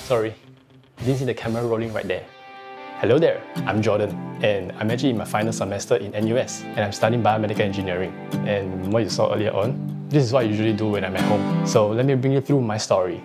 Sorry, you didn't see the camera rolling right there. Hello there, I'm Jordan, and I'm actually in my final semester in NUS, and I'm studying biomedical engineering. And what you saw earlier on, this is what I usually do when I'm at home. So let me bring you through my story.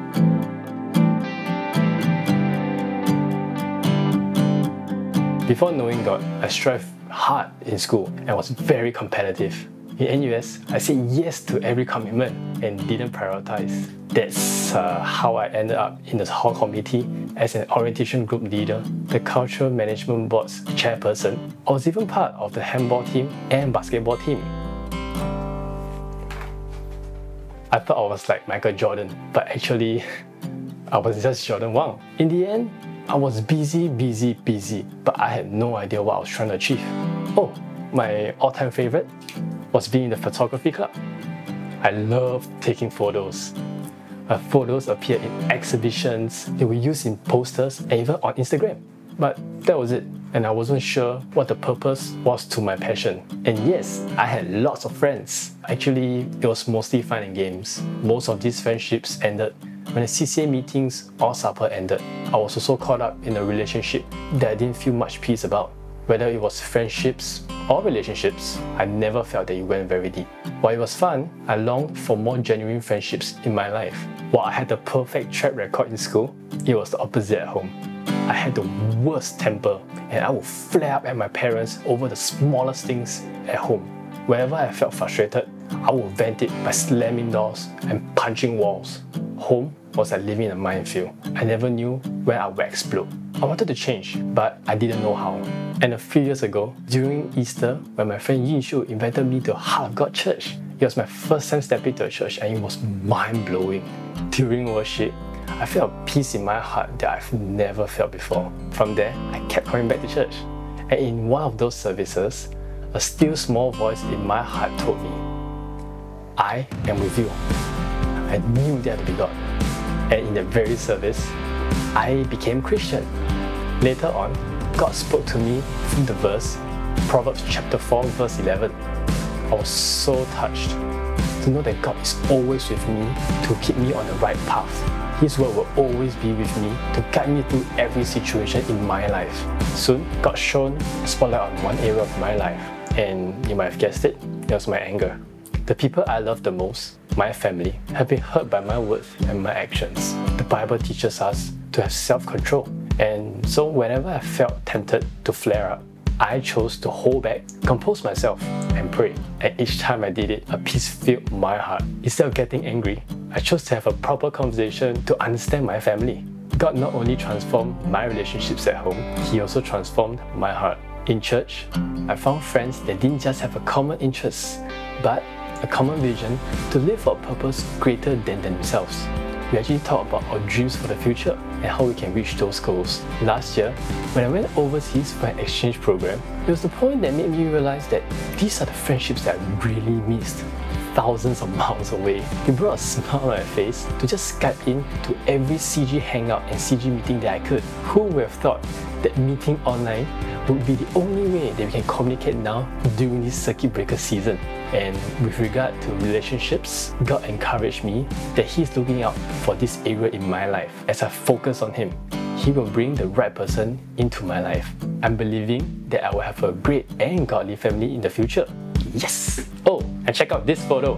Before knowing God, I strived hard in school and was very competitive. In NUS, I said yes to every commitment and didn't prioritize. That's how I ended up in the hall committee as an orientation group leader, the cultural management board's chairperson. I was even part of the handball team and basketball team. I thought I was like Michael Jordan, but actually, I was just Jordan Wang. In the end, I was busy, but I had no idea what I was trying to achieve. Oh, my all-time favorite was being in the photography club. I loved taking photos. My photos appeared in exhibitions, they were used in posters and even on Instagram. But that was it, and I wasn't sure what the purpose was to my passion. And yes, I had lots of friends. Actually, it was mostly fun and games. Most of these friendships ended when the CCA meetings or supper ended. I was also caught up in a relationship that I didn't feel much peace about. Whether it was friendships or relationships, I never felt that it went very deep. While it was fun, I longed for more genuine friendships in my life. While I had the perfect track record in school, it was the opposite at home. I had the worst temper, and I would flare up at my parents over the smallest things at home. Whenever I felt frustrated, I would vent it by slamming doors and punching walls. Home was like living in a minefield. I never knew when I would explode. I wanted to change, but I didn't know how. And a few years ago, during Easter, when my friend Yin Shu invited me to Heart of God Church, it was my first time stepping to a church and it was mind-blowing. During worship, I felt a peace in my heart that I've never felt before. From there, I kept coming back to church. And in one of those services, a still small voice in my heart told me, I am with you. I knew that to be God. And in that very service, I became Christian. Later on, God spoke to me from the verse, Proverbs chapter 4 verse 11. I was so touched to know that God is always with me to keep me on the right path. His word will always be with me to guide me through every situation in my life. Soon, God shone a spotlight on one area of my life, and you might have guessed it, it was my anger. The people I love the most, my family, have been hurt by my words and my actions. The Bible teaches us to have self-control, and so whenever I felt tempted to flare up, I chose to hold back, compose myself, and pray. And each time I did it, a peace filled my heart. Instead of getting angry, I chose to have a proper conversation to understand my family. God not only transformed my relationships at home, He also transformed my heart. In church, I found friends that didn't just have a common interest, but a common vision to live for a purpose greater than themselves. We actually talk about our dreams for the future and how we can reach those goals. Last year, when I went overseas for an exchange program, it was the point that made me realize that these are the friendships that I really missed. Thousands of miles away. It brought a smile on my face to just Skype in to every CG hangout and CG meeting that I could. Who would have thought that meeting online would be the only way that we can communicate now during this circuit breaker season? And with regard to relationships, God encouraged me that He's looking out for this area in my life. As I focus on Him, He will bring the right person into my life. I'm believing that I will have a great and godly family in the future. Yes! Oh, and check out this photo.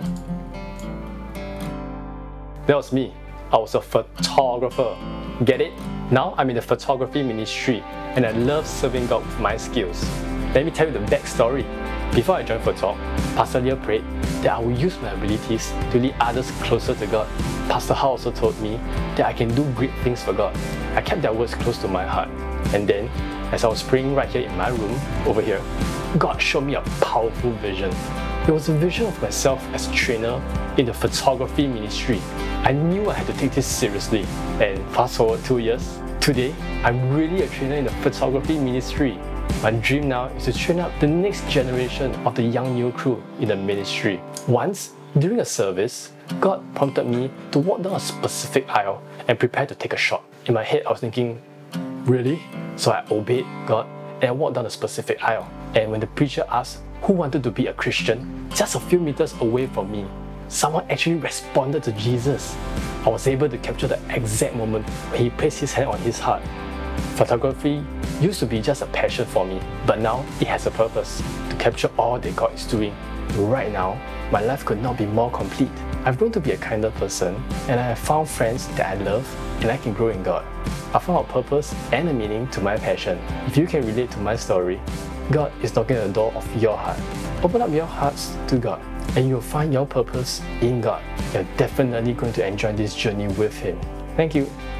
That was me. I was a photographer. Get it? Now I'm in the photography ministry and I love serving God with my skills. Let me tell you the backstory. Before I joined Photog, Pastor Leo prayed that I will use my abilities to lead others closer to God. Pastor Ha also told me that I can do great things for God. I kept their words close to my heart. And then, as I was praying right here in my room, over here, God showed me a powerful vision. It was a vision of myself as a trainer in the photography ministry. I knew I had to take this seriously. And fast forward 2 years, today, I'm really a trainer in the photography ministry. My dream now is to train up the next generation of the young new crew in the ministry. Once, during a service, God prompted me to walk down a specific aisle and prepare to take a shot. In my head, I was thinking, really? So I obeyed God and I walked down a specific aisle. And when the preacher asked who wanted to be a Christian, just a few meters away from me, someone actually responded to Jesus. I was able to capture the exact moment when he placed his hand on his heart. Photography used to be just a passion for me, but now it has a purpose to capture all that God is doing. Right now, my life could not be more complete. I've grown to be a kinder person, and I have found friends that I love and I can grow in God. I found a purpose and a meaning to my passion. If you can relate to my story, God is knocking at the door of your heart. Open up your hearts to God, and you'll find your purpose in God. You're definitely going to enjoy this journey with Him. Thank you.